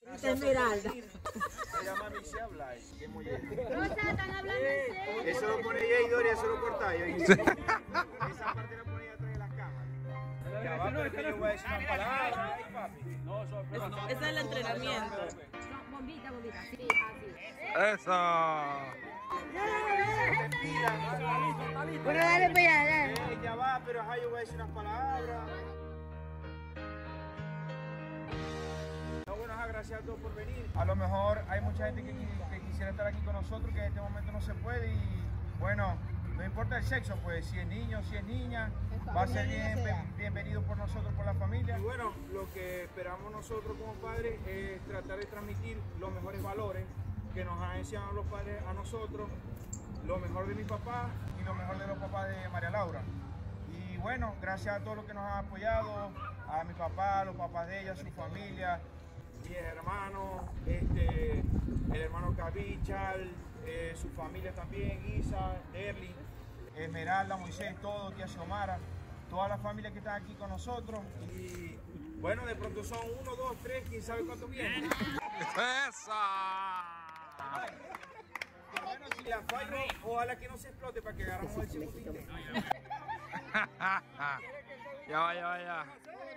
Esmeralda. Se llama Michelle Blay, que es muy bien. Rosa, están hablando en serio. Eso lo pone ella y Doria, eso lo corta yo. Esa parte la pone ella atrás de las cámaras. Ya va, pero que yo voy a decir una palabra. Ese es el entrenamiento. No, bombita, bombita. Sí, así. Eso. Bueno, dale para allá, dale. Ya va, pero ajá, yo voy a decir unas palabras. No, bueno, ajá, gracias a todos por venir. A lo mejor hay mucha gente que quisiera estar aquí con nosotros, que en este momento no se puede y bueno, no importa el sexo, pues si es niño, si es niña, va a ser bienvenido por nosotros, por la familia. Y bueno, lo que esperamos nosotros como padres es tratar de transmitir los mejores valores que nos han enseñado los padres a nosotros, lo mejor de mi papá y lo mejor de los papás de María Laura. Y bueno, gracias a todos los que nos han apoyado, a mi papá, a los papás de ella, su familia, mis hermanos, el hermano Cabichal, su familia también, Isa, Derly, Esmeralda, Moisés, todo, tía Xiomara, toda la familia que está aquí con nosotros. Y bueno, de pronto son 1, 2, 3, quién sabe cuántos vienen. ¡Esa! Bueno, si la fallo, ojalá que no se explote para que agarramos el segundo intento. Ya va, ya va, ya.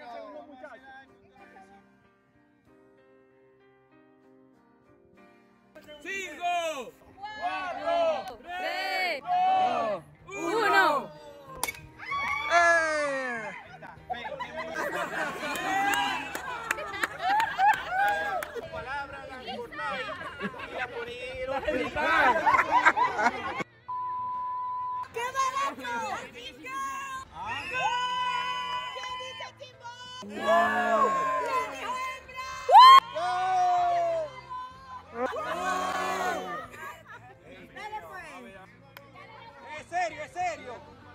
¡5! 4, 3, 2, 1. ¡Eh! Palabras las cortáis y las ponéis. ¡Qué barato! ¡¿Quién dice Timón? ¡No! ¡Le dijo hembra! ¡Dale pues! ¡Es serio, es serio!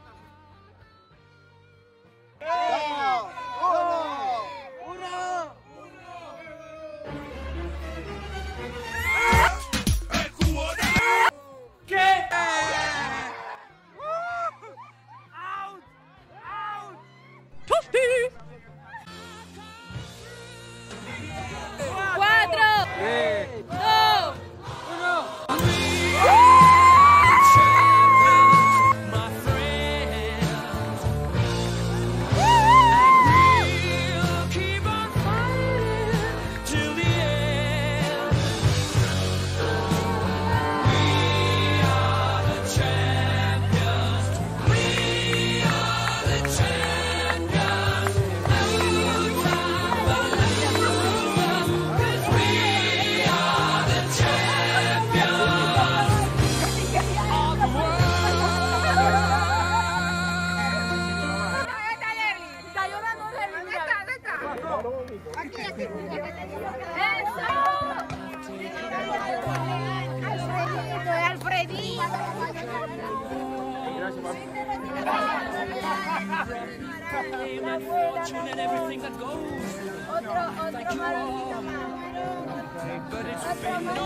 And everything that goes. Otro maravilla más. But it's Otro been no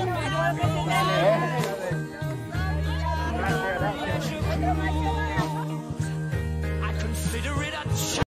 maravilla más.